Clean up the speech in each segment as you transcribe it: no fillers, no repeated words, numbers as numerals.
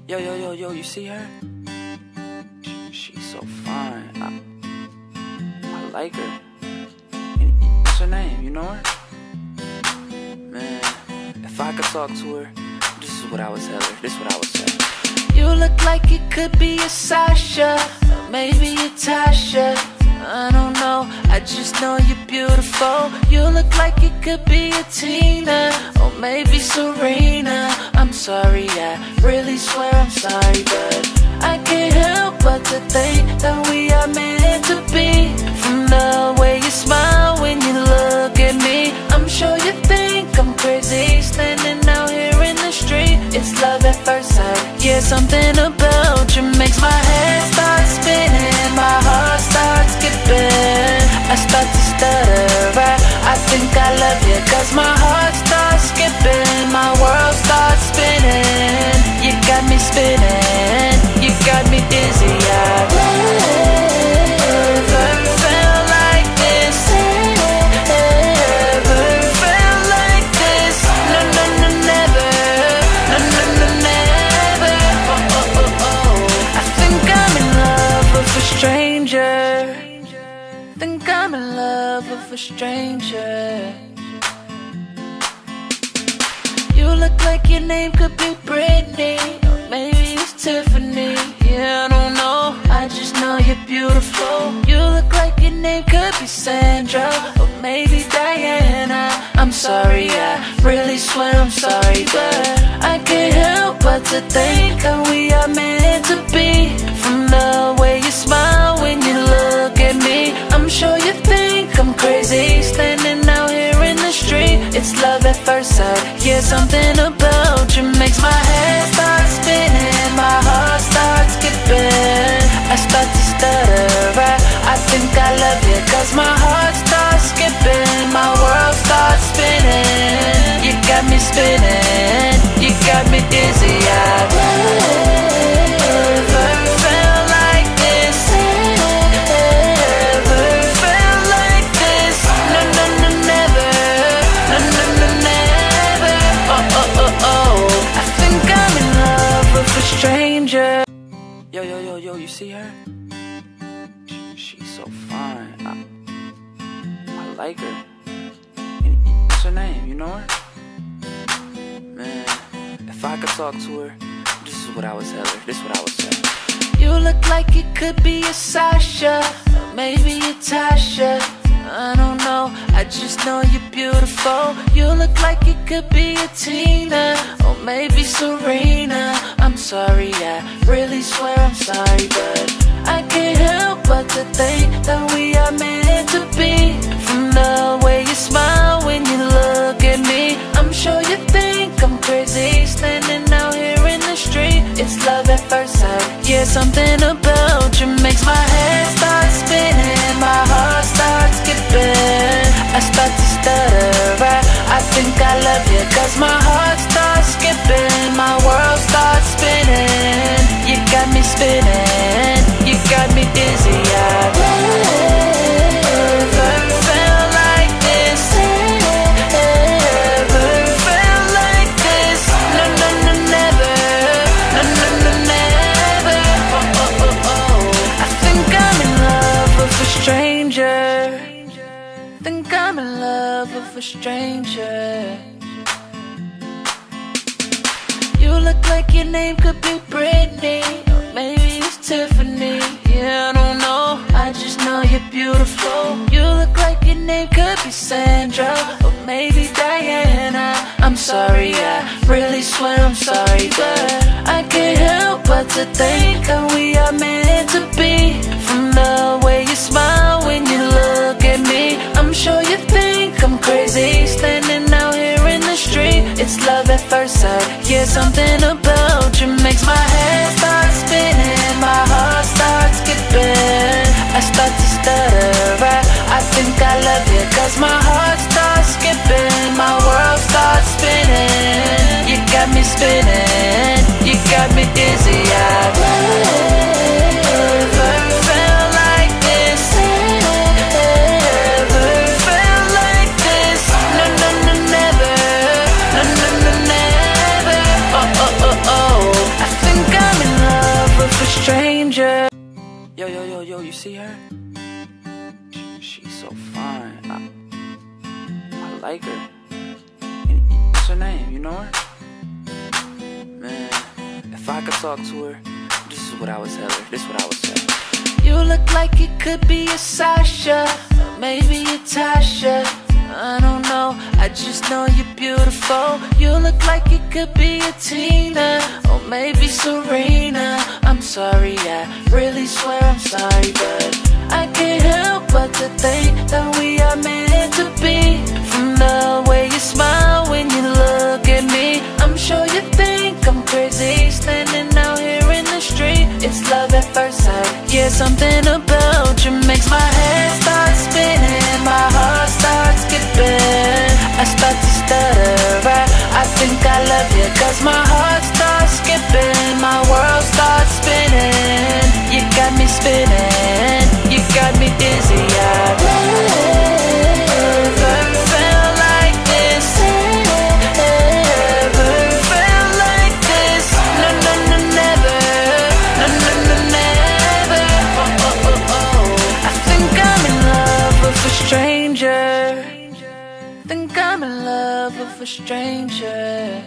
Yo, yo, yo, yo, you see her? She's so fine. I like her. What's her name? You know her? Man, if I could talk to her, this is what I would tell her. This is what I would say. You look like it could be a Sasha, or maybe a Tasha. I don't know, I just know you're beautiful. You look like it could be a Tina, or maybe Serena. I'm sorry, I really swear I'm sorry, but I can't help but to think that we are meant to be. From the way you smile when you look at me, I'm sure you think I'm crazy, standing out here in the street. It's love at first sight, yeah, something about you makes my head start spinning, my heart starts skipping, I start to stutter, right? I think I love you cause my heart starts skipping, my world starts spinning. You got me spinning, you got me dizzy. I've never felt like this, ever felt like this. No, no, no, never. No, no, no, never. Oh, oh, oh, oh. I think I'm in love with a stranger. Think I'm in love with a stranger. You look like your name could be Brittany, or maybe it's Tiffany. Yeah, I don't know, I just know you're beautiful. You look like your name could be Sandra, or maybe Diana. I'm sorry, I really swear I'm sorry, but I can't help but to think that we are meant to be. From the way you smile when you look at me, I'm sure you think I'm crazy, standing out here in the street. It's love at first sight, yeah, something about you makes my head start spinning, my heart starts skipping, I start to stutter, right? I think I love you cause my heart starts skipping, my world starts spinning. You got me spinning, you got me dizzy. I've never felt like this, ever felt like this. No, no, no, never. No, no, no, never. Oh, oh, oh, oh. I think I'm in love with a stranger. Yo, yo, yo, yo, you see her? She's so fine. I like her. What's her name? You know her? Man, if I could talk to her, this is what I would tell her. This is what I would say. You look like it could be a Sasha, or maybe a Tasha. I don't know, I just know you're beautiful. You look like it could be a Tina, or maybe Serena. I'm sorry, I really swear I'm sorry, but I can't help but to think that we are meant to be. From the way you smile when you look at me, I'm sure you think I'm crazy, standing out here in the street. It's love at first sight, yeah, something about you makes my head start spinning, my heart starts skipping, I start to stutter, right? I think I love you cause my heart starts skipping, my world starts spinning. You got me spinning, you got me dizzy. I've never felt like this, ever felt like this. No, no, no, never. No, no, no, never. Oh, oh, oh, oh. I think I'm in love with a stranger. Think I'm in love with a stranger. You look like your name could be Brittany, or maybe it's Tiffany. Yeah, I don't know, I just know you're beautiful. You look like your name could be Sandra, or maybe Diana. I'm sorry, I really swear I'm sorry, but I can't help but to think that we are meant to be. From the way you smile when you look at me, I'm sure you think I'm crazy, standing out here in the street. It's love at first sight, yeah, something about you makes my head start spinning, my heart starts skipping, I start to stutter, right? I think I love you cause my heart starts skipping, my world starts spinning. You got me spinning, you got me dizzy. I've never felt like this, ever felt like this. No, no, no, never. No, no, no, never. Oh, oh, oh, oh. I think see her? She's so fine. I like her. And what's her name? You know her? Man, if I could talk to her, this is what I would tell her. This is what I would say. You look like it could be a Sasha, or maybe a Tasha. I don't know, I just know you're beautiful. You look like it could be a Tina, or maybe Serena. I'm sorry, I really swear I'm sorry, but I can't help but to think that we are meant to be. From the way you smile when you look at me, I'm sure you think I'm crazy, standing out here in the street. It's love at first sight, yeah, something about you makes my head start spinning, my heart starts skipping, I start to stutter, right? I think I love you cause my heart starts skipping, my world starts spinning. You got me spinning, you got me dizzy. I've never felt like this, ever felt like this. No, no, no, never. No, no, no, never. Oh, oh, oh, oh. I think I'm in love with a stranger. Think I'm in love with a stranger.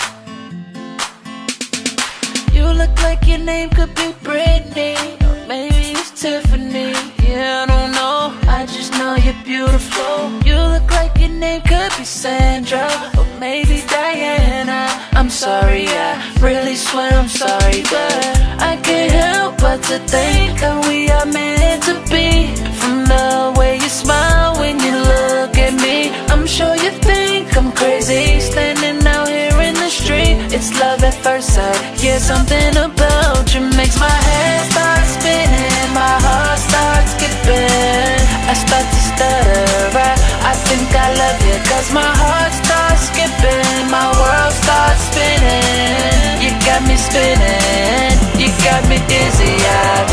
You look like your name could be Brittany, or maybe it's Tiffany. Yeah, I don't know, I just know you're beautiful. You look like your name could be Sandra, or maybe Diana. I'm sorry, I really swear I'm sorry, but I can't help but to think that we are meant to be. From the way you smile when you look at me, I'm sure you think I'm crazy, standing out here in the street. It's love at first sight, yeah, something about you makes my head start spinning, my heart starts skipping, I start to stutter, right? I think I love you cause my heart starts skipping, my world starts spinning. You got me spinning, you got me dizzy. I've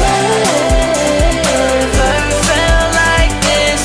never felt like this,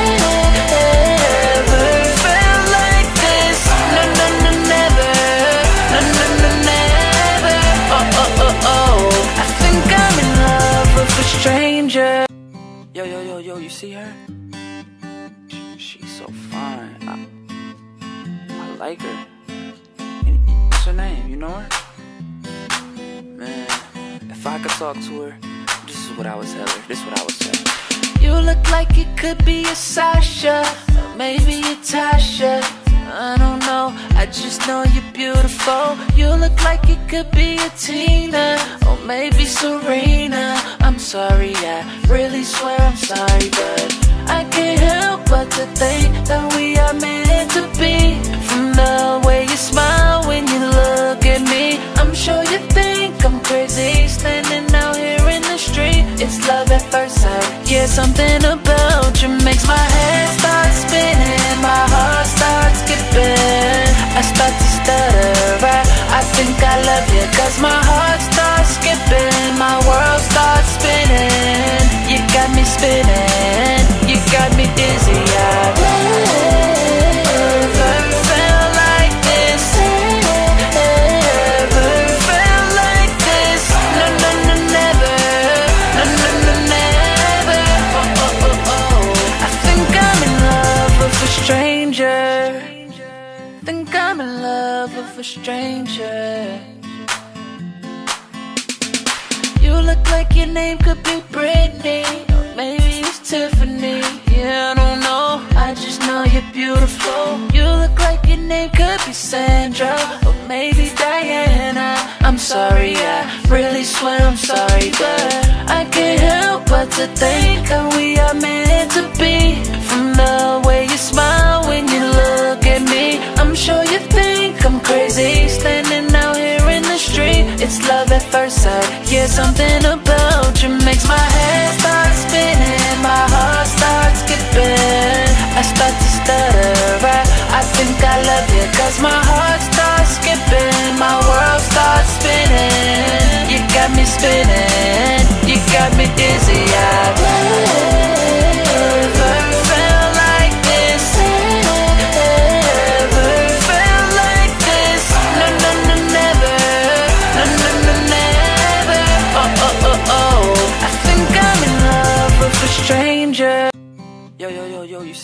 ever felt like this. No, no, no, never. No, no, no, never. Oh, oh, oh, oh. I think I'm in love with a stranger. Yo, yo, yo, yo, you see her? She's so fine. I like her. And what's her name? You know her? Man, if I could talk to her, this is what I would tell her. This is what I would say. You look like it could be a Sasha, or maybe a Tasha. I don't know, I just know you're beautiful. You look like it could be a Tina, or maybe Serena. I'm sorry, I really swear I'm sorry, but I can't help but to think that we are meant to be. From the way you smile when you look at me, I'm sure you think I'm crazy, standing out here in the street. It's love at first sight, yeah, something about you makes my head start spinning, my heart starts skipping, I start to stutter, right? I think I love you cause my heart starts skipping, my world starts spinning. You got me spinning, you got me dizzy. I've never felt like this, ever felt like this. No, no, no, never. No, no, no, never. Oh, oh, oh, oh. I think I'm in love with a stranger. Think I'm in love with a stranger. You look like your name could be Brittany, or maybe it's Tiffany. Yeah, I don't know, I just know you're beautiful. You look like your name could be Sandra, or maybe Diana. I'm sorry, I really swear I'm sorry, but I can't help but to think that we are meant to be. From the way you smile when you look at me, I'm sure you think I'm crazy, standing out here in the street. It's love at first sight, yeah, something about you makes my head start spinning, my heart starts skipping, I start to stutter, right? I think I love you cause my heart starts skipping, my world starts spinning. You got me spinning, you got me dizzy. I've never felt like this, ever felt like this. No, no, no, never. No, no, no, never. Oh, oh, oh, oh. I think I'm in love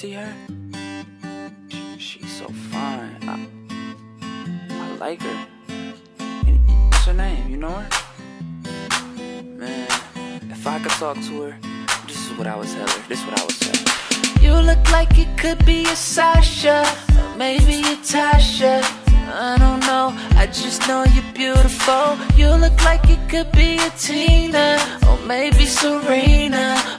see her? She's so fine. I like her. And what's her name? You know her? Man, if I could talk to her, this is what I would tell her. This is what I would say. You look like it could be a Sasha, or maybe a Tasha. I don't know, I just know you're beautiful. You look like it could be a Tina, or maybe Serena,